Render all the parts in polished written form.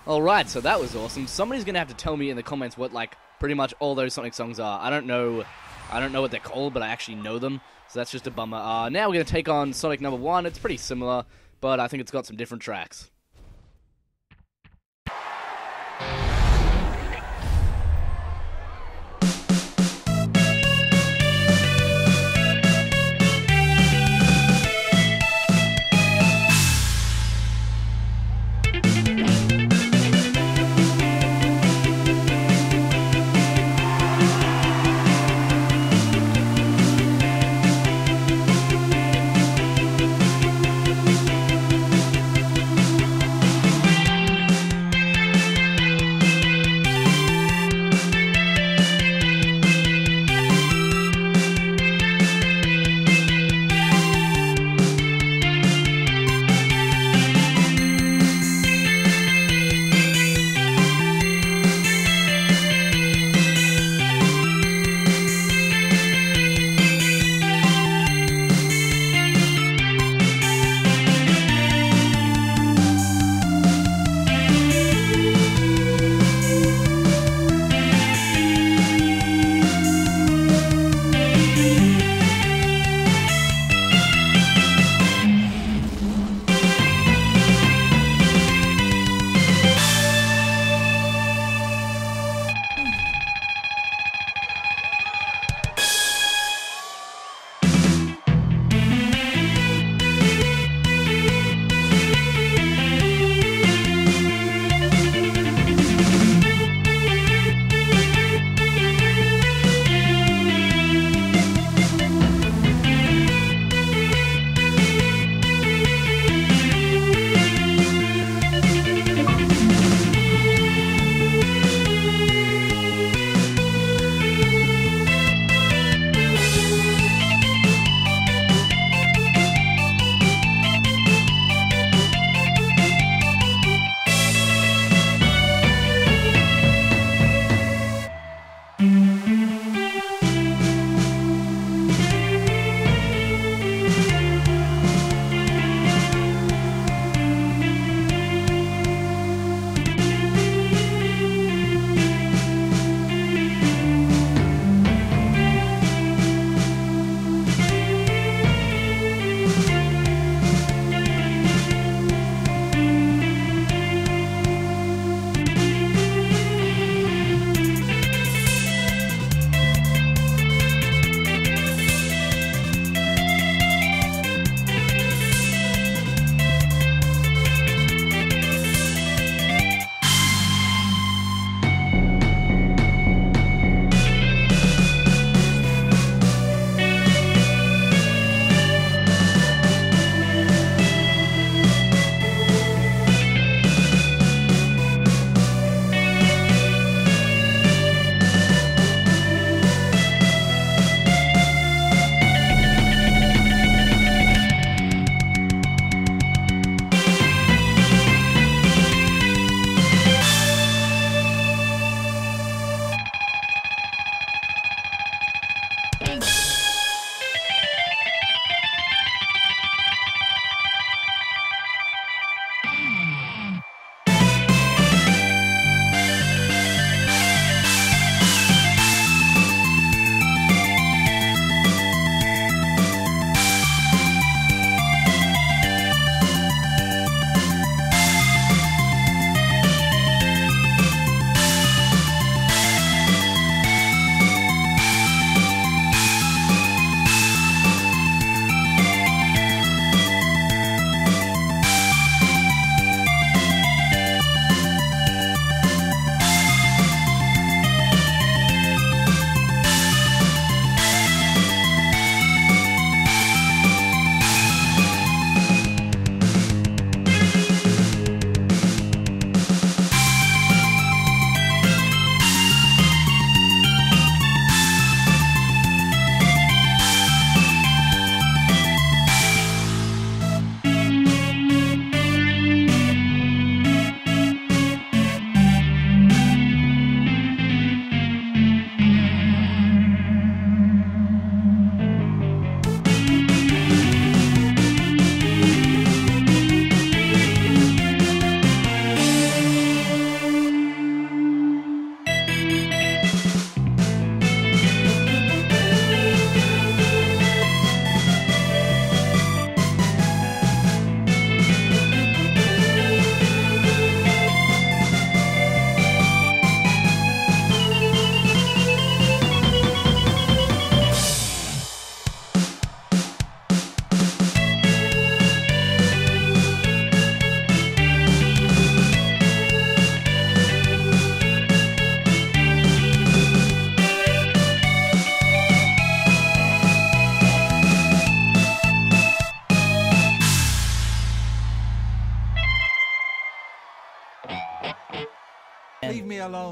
Alright, so that was awesome. Somebody's gonna have to tell me in the comments what, like, pretty much all those Sonic songs are. I don't know what they're called, but I actually know them, so that's just a bummer. Now we're gonna take on Sonic number 1. It's pretty similar, but I think it's got some different tracks.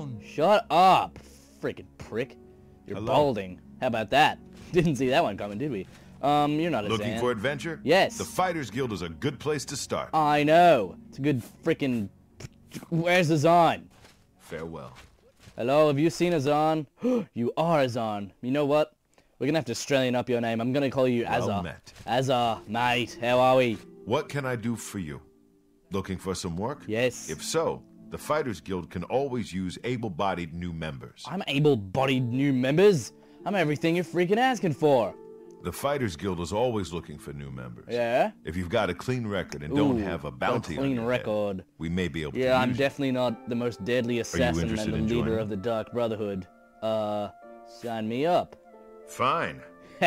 down. Shut up, freaking prick. You're Hello. balding. How about that? Didn't see that one coming, did we? You're not a Looking Zan. for adventure? Yes. The Fighters Guild is a good place to start. I know. It's a good freaking... Where's Azan? Farewell. Hello, have you seen Azan? You are Azan. You know what? We're gonna have to Australian up your name. I'm gonna call you Well Azar. met. Azar, mate. How are we? What can I do for you? Looking for some work? Yes. If so, the Fighters Guild can always use able-bodied new members. I'm able-bodied new members. I'm everything you're freaking asking for. The Fighters Guild is always looking for new members. Yeah? If you've got a clean record and don't Ooh, have a bounty on clean your record. head, we may be able to Yeah, I'm use definitely not the most deadly assassin and interested the in leader joining? of the Dark Brotherhood. Sign me up. you. Fine.